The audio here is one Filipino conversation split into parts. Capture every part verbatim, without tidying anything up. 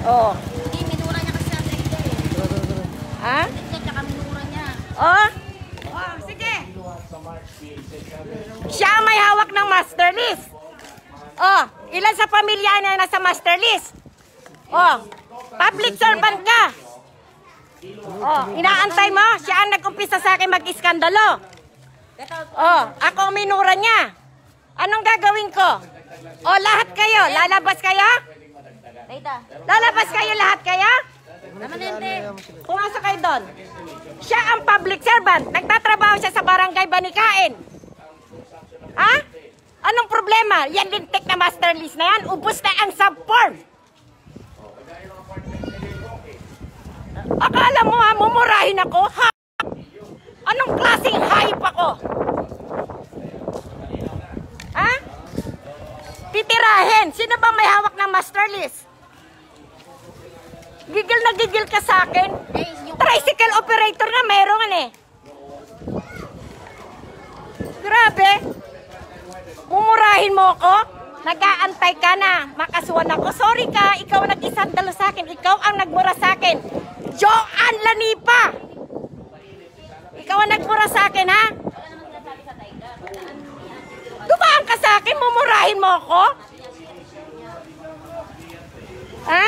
Oh. Hindi, minura niya kasi sa sekta eh. Ha? Sekta, tsaka minura niya. Oh. Oh, sige. Siya may hawak ng master list. Oh, ilan sa pamilya niya nasa master list? Oh, public servant ka. Oh, inaantay mo? Siya ang nag-umpisa sa akin mag-iskandalo. Oh, ako ang minura niya. Anong gagawin ko? Oh, lahat kayo, lalabas kayo? Lalabas kayo lahat kayo? Pumasok kayo doon. Siya ang public servant. Nagtatrabaho siya sa barangay Banikain. Ha? Anong problema? Yan lintik na master list na yan. Ubus na ang sub-form. Akala mo ha, mumurahin ako? Ha? Anong klaseng hayop ako? Ha? Titirahin. Sino bang may hawak ng master list? Gigil na gigil ka sa akin. Tricycle operator na meron eh. Grabe. Mumurahin mo ako? Nag-aantay ka na. Makasuhan ako. Sorry ka. Ikaw ang nag-isandalo sa akin. Ikaw ang nagmura sa akin. Joan Lanipa. Ikaw ang nagmura sa akin, ha? Dumaan ka sa akin. Mumurahin mo ako? Ha?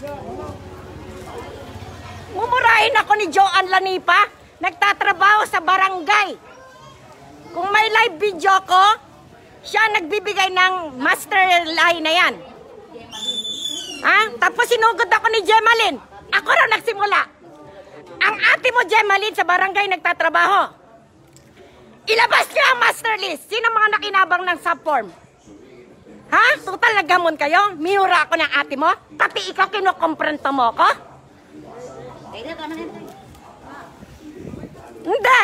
Mumurahin ako ni Joan Lanipa. Nagtatrabaho sa barangay. Kung may live video ko, siya nagbibigay ng master line na yan. Ha? Tapos sinugod ako ni Gemaline. Ako raw nagsimula. Ang ate mo, Gemaline, sa barangay nagtatrabaho. Ilabas niya ang master list. Sino mga nakinabang ng subform? Ha? Total nagamon kayo? Minura ako ng ate mo? Pati ikaw kinukomprento mo ko? Hindi.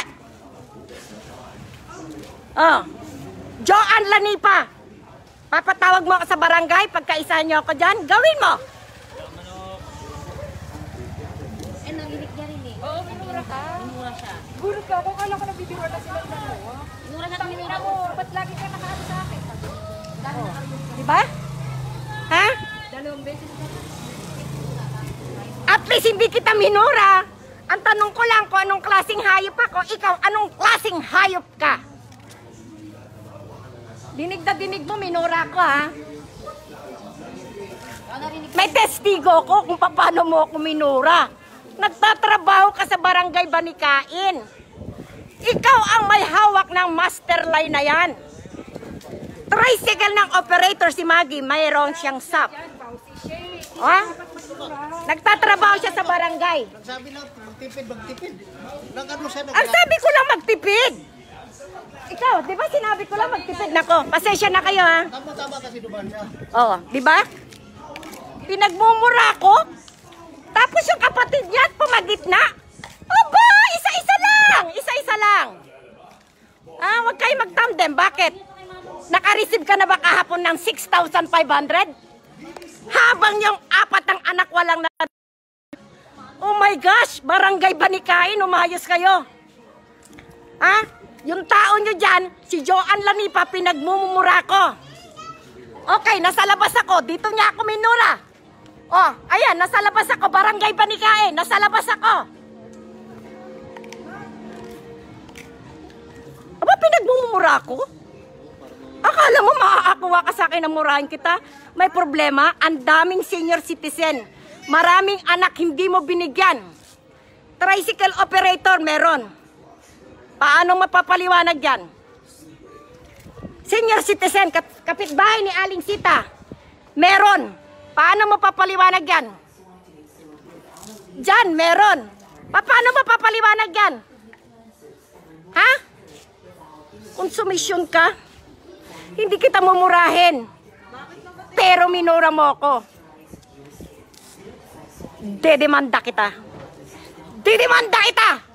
Oh. Joan Lanipa. Papatawag mo ako sa barangay. Pagkaisahan niyo ako dyan, gawin mo. Eh, nanginig niya rin eh. Oo, minura ka. Minura siya. Gulat ka ako. Kala ko nabibigyan na sila ng dalawa. Minura siya, minura Ako, ba't lagi ka nakaano sa akin? Oh. Diba? Ha? Dalawang beses ka. At least hindi kita minura. Ang tanong ko lang kung anong klaseng hayop ako. Ikaw, anong klaseng hayop ka? Dinig na dinig mo, minura ko ha. May testigo ko kung paano mo ako minura. Nagtatrabaho ka sa barangay Banikain. Ikaw ang may hawak ng master line na yan. Tricycle ng operator si Maggie, mayroon siyang sap. Ha? Nagtatrabaho siya sa barangay. Nagsabi lang, magtipid, magtipid. Nagano siya, Ang sabi ko lang magtipid. Ikaw, di ba sinabi ko lang magtipid? Nako, pasensya na kayo ha. Tama-tama kasi duman niya. Oo, di ba? Pinagmumura ko. Tapos yung kapatid niya pumagit na. Aba, isa-isa lang. Isa-isa lang. Ah, huwag kayo mag-tandem. Bakit? Naka-receive ka na ba kahapon ng six thousand five hundred? Habang yung apat ng anak walang na... Oh my gosh, barangay Banikain, umayos kayo. Ha? Yung tao nyo dyan, si Joan Lanipa, pinagmumura ko. Okay, nasa labas ako. Dito niya ako minura. Oh, ayan, nasa labas ako. Barangay Banikain, nasa labas ako. Aba, pinagmumura ko? Akala mo makakakuha ka sa akin na murahin kita? May problema, ang daming senior citizen. Maraming anak hindi mo binigyan. Tricycle operator, meron. Paano mapapaliwanag yan? Senior citizen, kap kapitbahay ni Aling Sita, meron. Paano mapapaliwanag yan? Diyan, meron. Pa paano mapapaliwanag yan? Ha? Konsumisyon ka? Hindi kita mumurahin. Pero minura mo ako. Dedemanda kita. Dedemanda kita!